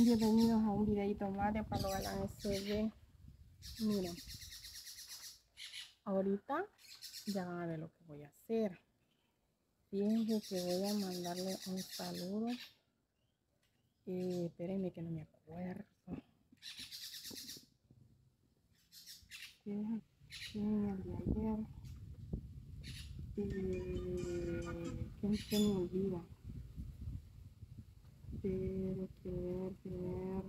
bienvenidos a un videito más de Palo Galán SB. Miren, ahorita ya van a ver lo que voy a hacer. Fíjense que voy a mandarle un saludo. Espérenme que no me acuerdo. Fíjense que el de ayer. Que me olvida. Pero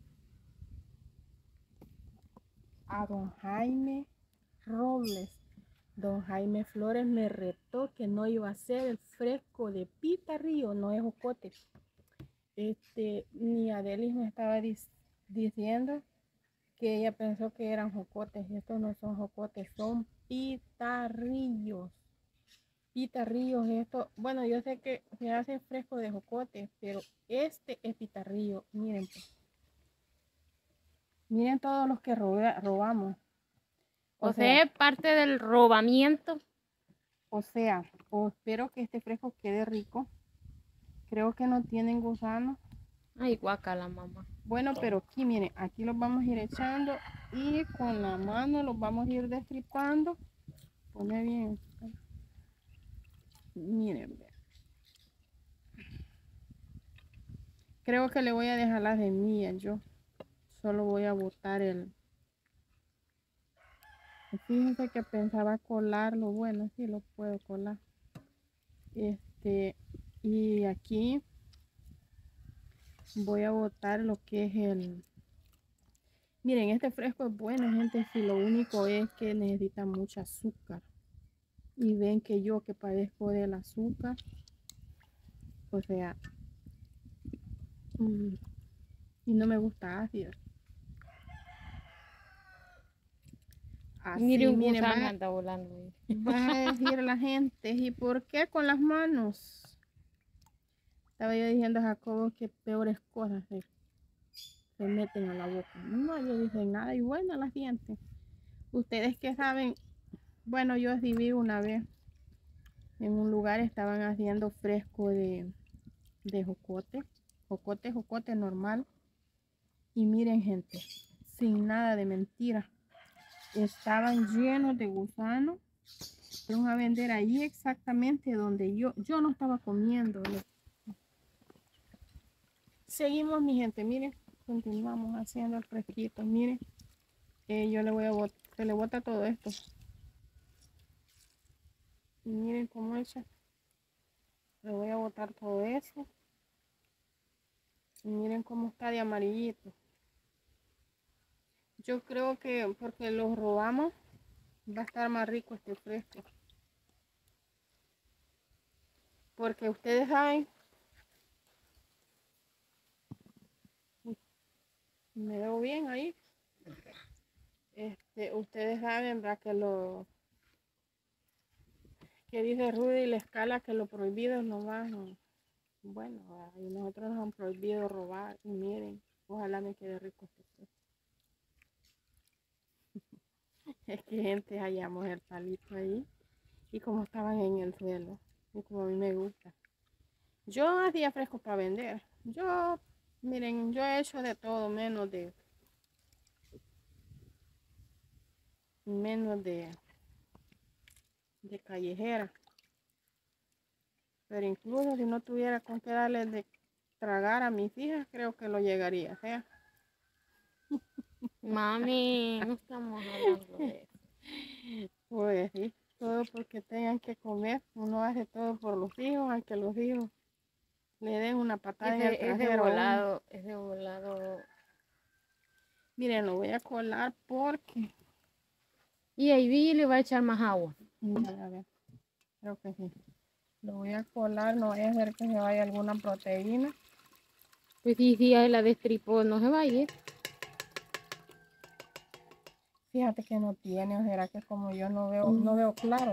a don Jaime Robles. Don Jaime Flores me retó que no iba a ser el fresco de Pitarrillo, no es jocote. Mi Adelis me estaba diciendo que ella pensó que eran jocotes. Estos no son jocotes, son pitarrillos. Pitarrillos, esto, bueno, yo sé que se hace fresco de jocote, pero este es pitarrillo. Miren, pues. Miren todos los que robamos. O sea, es parte del robamiento. O sea, espero que este fresco quede rico. Creo que no tienen gusano. Ay, guacala, mamá. Bueno, pero aquí, miren, aquí los vamos a ir echando y con la mano los vamos a ir destripando. Pone bien. Miren, vean. Creo que le voy a dejar las semillas yo. Solo voy a botar el... Fíjense que pensaba colarlo. Bueno, sí lo puedo colar. Y aquí voy a botar lo que es el... Miren, este fresco es bueno, gente, si lo único es que necesita mucho azúcar. Y ven que yo que padezco del azúcar, o sea, y no me gusta ácido. Así, Mire, un miren, gusano anda volando. va a decir la gente, ¿y por qué con las manos? Estaba yo diciendo a Jacobo que peores cosas se meten a la boca. No, yo dije nada y bueno, las dientes. Ustedes que saben, bueno, yo viví una vez en un lugar, estaban haciendo fresco de jocote, jocote normal. Y miren, gente, sin nada de mentira, estaban llenos de gusanos. Fueron a vender ahí exactamente donde yo no estaba comiendo. Seguimos, mi gente, miren, continuamos haciendo el fresquito. Miren, yo le voy a botar, se le bota todo esto. Y miren cómo echa. Le voy a botar todo eso. Y miren cómo está de amarillito. Yo creo que porque los robamos va a estar más rico este fresco. Porque ustedes saben, me veo bien ahí. Ustedes saben, ¿verdad? Que dice Rudy y la escala que lo prohibido es lo más. Bueno, y nosotros nos han prohibido robar. Y miren, ojalá me quede rico este fresco. Es que gente hallamos el palito ahí. Y como estaban en el suelo. Y como a mí me gusta. Yo hacía fresco para vender. Miren, yo he hecho de todo menos de callejera. Pero incluso si no tuviera con qué darles de tragar a mis hijas, creo que lo llegaría a hacer. Mami, no estamos hablando de eso. Pues sí, todo porque tengan que comer. Uno hace todo por los hijos, aunque los hijos le den una patada en el trasero. Es de volado. Miren, lo voy a colar porque... Y ahí le va a echar más agua. A ver, creo que sí. Lo voy a colar, no voy a hacer que se vaya alguna proteína. Pues sí, ahí la destripó, no se vaya. Fíjate que no tiene, o será que como yo no veo claro.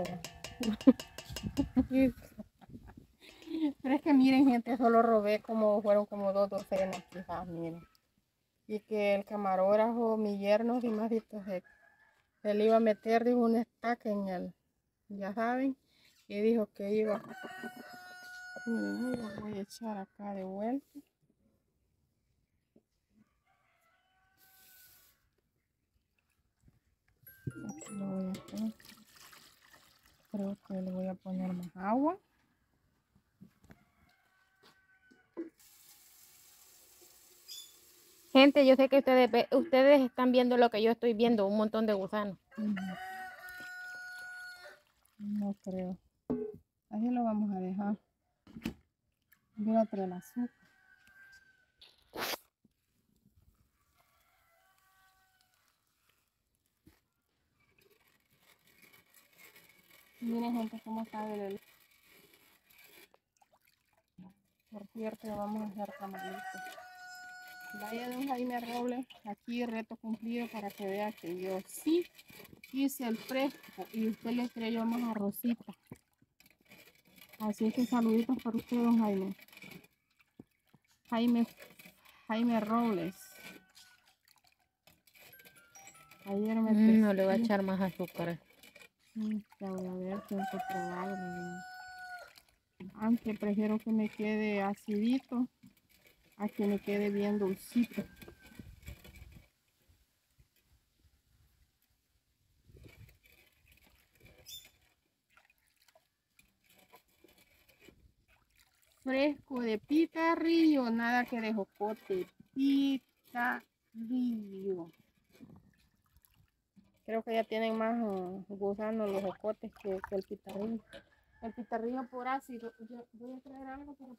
Pero es que miren, gente, solo robé fueron como 2 docenas, quizás, miren. Y que el camarógrafo, mi yerno, si más se le iba a meter, dijo, un estaca en el, ya saben, y dijo que iba. Miren, ahí lo voy a echar acá de vuelta. Creo que le voy a poner más agua. Gente, yo sé que ustedes están viendo lo que yo estoy viendo, un montón de gusanos. No creo. Así lo vamos a dejar. Voy a traer el azúcar. Miren, gente, cómo está el... Por cierto, vamos a hacer tamalitos. Vaya don Jaime Robles, aquí reto cumplido para que vea que yo sí hice el fresco y usted le creyó más a Rosita. Así es que saluditos para usted, don Jaime. Jaime Robles. Ayer me No le voy a echar más azúcar. Ya voy a ver, tengo que probar. Aunque prefiero que me quede acidito a que me quede bien dulcito. Fresco de pitarrillo, nada que de jocote. Pitarrillo. Creo que ya tienen más gusanos los jocotes que el pitarrillo. El pitarrillo por ácido. Yo voy a traer algo, pero...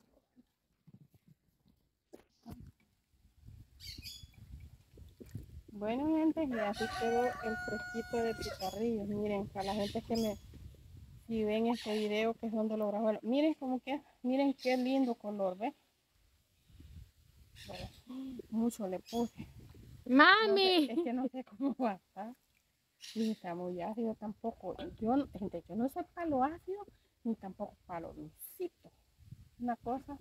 Bueno, gente, y así quedó el fresquito de pitarrillo. Miren, para la gente que me... Si ven este video que es donde lo grabo. Miren cómo queda. Miren qué lindo color, ¿ves? Bueno, mucho le puse. ¡Mami! No sé, es que no sé cómo va a estar. Y está muy ácido tampoco. Yo, gente, yo no soy palo ácido ni tampoco palo dulcito. Una cosa.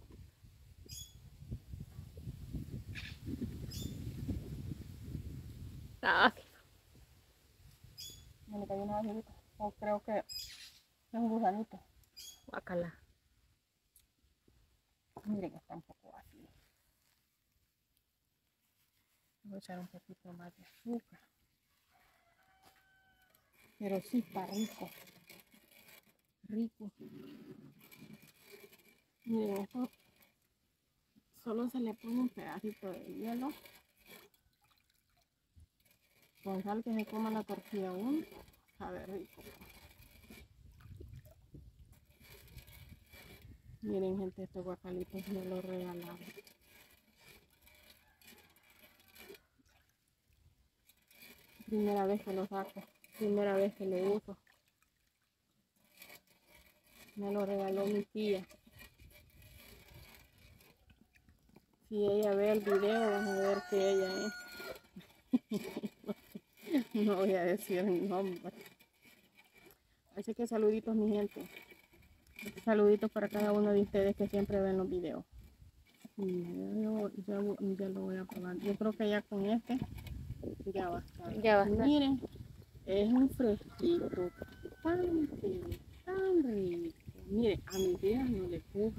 Me cayó una acidita. O creo que es un gusanito. Guácala. Miren, está un poco ácido. Voy a echar un poquito más de azúcar. Pero sí está rico. Rico. Miren, esto solo se le pone un pedacito de hielo. Con sal que se coma la tortilla aún. Sabe rico. Miren, gente, estos guacalitos me los regalaron. Primera vez que lo saco. Primera vez que lo uso. Me lo regaló mi tía. Si ella ve el video, van a ver que ella es. No voy a decir el nombre. Así que saluditos, mi gente. Saluditos para cada uno de ustedes que siempre ven los videos. Ya lo voy a probar. Yo creo que ya con este ya va a estar. Ya basta. Miren, es un fresquito tan, pero tan rico. Miren, a mi hija no le gusta.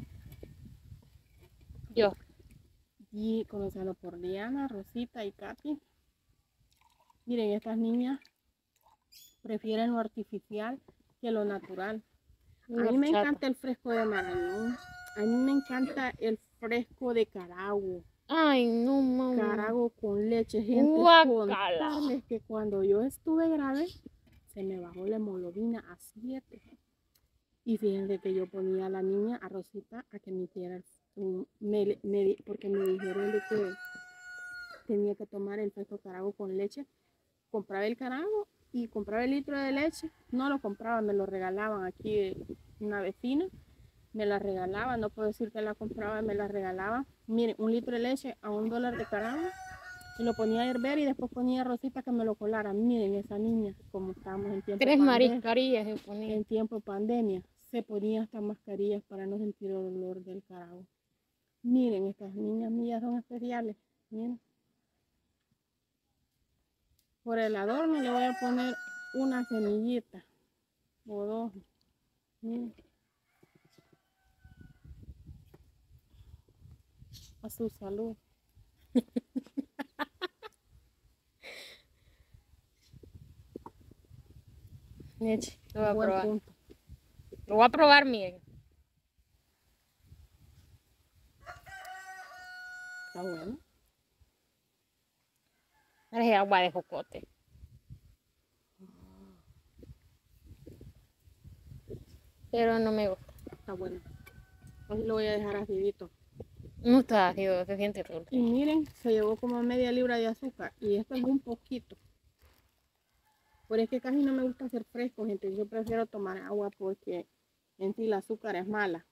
Yo. Y comenzando por Diana, Rosita y Katy. Miren, estas niñas prefieren lo artificial que lo natural. A mí me encanta el fresco de Marañón. A mí me encanta el fresco de Carago. Ay, no, mami. Carago con leche, gente. Contarles que cuando yo estuve grave, se me bajó la hemoglobina a 7. Y fíjense que yo ponía a la niña, a Rosita, a que me hiciera porque me dijeron de que tenía que tomar el fresco Carago con leche. Compraba el Carago y compraba el litro de leche. No lo compraba, me lo regalaban aquí una vecina. Me la regalaba, no puedo decir que la compraba, me la regalaba. Miren, un litro de leche a $1 de Carago. Y lo ponía a hervir y después ponía a Rosita que me lo colara. Miren, esa niña, como estábamos en tiempo de 3 pandemia. mascarillas se ponía. En tiempo de pandemia se ponía hasta mascarillas para no sentir el olor del Carago. Miren, estas niñas mías son especiales. Miren. Por el adorno le voy a poner una semillita o dos. Miren. A su salud. Eche, lo voy a Buen probar. punto. Lo voy a probar, miren. Está bueno. Es agua de jocote. Pero no me gusta. Está bueno. Hoy lo voy a dejar acidito. No está ácido, se siente Y dulce. miren, se llevó como media libra de azúcar. Y esto es un poquito. Por es que casi no me gusta hacer fresco, gente. Yo prefiero tomar agua porque en sí el azúcar es mala.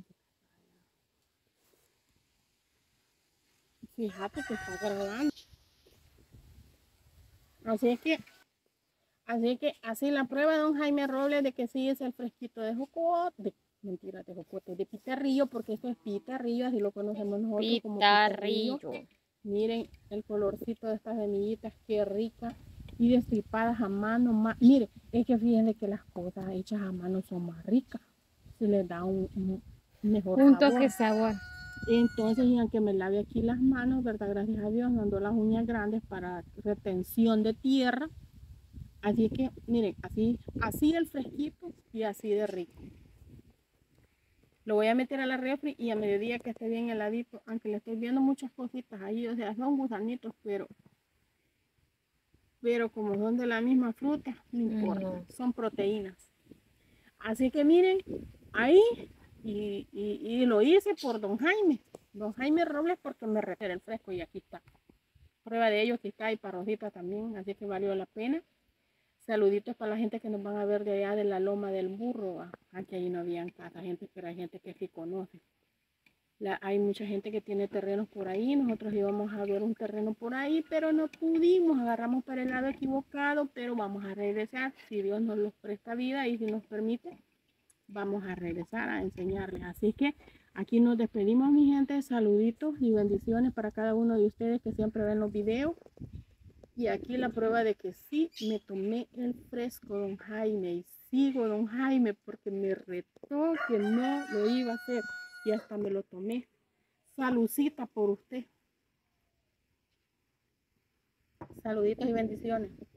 Fíjate que está grande. Así la prueba de don Jaime Robles de que sí es el fresquito de jocote. Mentira, de jocote, de pitarrillo, porque esto es pitarrillo, así lo conocemos nosotros como pitarrillo. Pitarrillo. Miren el colorcito de estas semillitas, qué rica. Y destripadas a mano. Miren, es que fíjense que las cosas hechas a mano son más ricas. Se les da un mejor Un sabor. toque sabor. Entonces, y aunque me lave aquí las manos, ¿verdad? Gracias a Dios, me ando las uñas grandes para retención de tierra. Así es que, miren, así el fresquito y así de rico. Lo voy a meter a la refri y a mediodía que esté bien heladito, aunque le estoy viendo muchas cositas ahí, o sea, son gusanitos, pero como son de la misma fruta, no importa, son proteínas. Así que miren, ahí, y lo hice por don Jaime Robles, porque me refiere el fresco y aquí está. Prueba de ello, aquí está, y para Rosita también, así que valió la pena. Saluditos para la gente que nos van a ver de allá de la Loma del Burro. Aquí ahí no habían casa, gente, pero hay gente que sí conoce. Hay mucha gente que tiene terrenos por ahí. Nosotros íbamos a ver un terreno por ahí, pero no pudimos. Agarramos para el lado equivocado, pero vamos a regresar. Si Dios nos los presta vida y si nos permite, vamos a regresar a enseñarles. Así que aquí nos despedimos, mi gente. Saluditos y bendiciones para cada uno de ustedes que siempre ven los videos. Y aquí la prueba de que sí me tomé el fresco, don Jaime, y sigo don Jaime porque me retó que no lo iba a hacer y hasta me lo tomé. Saludcita por usted. Saluditos y bendiciones.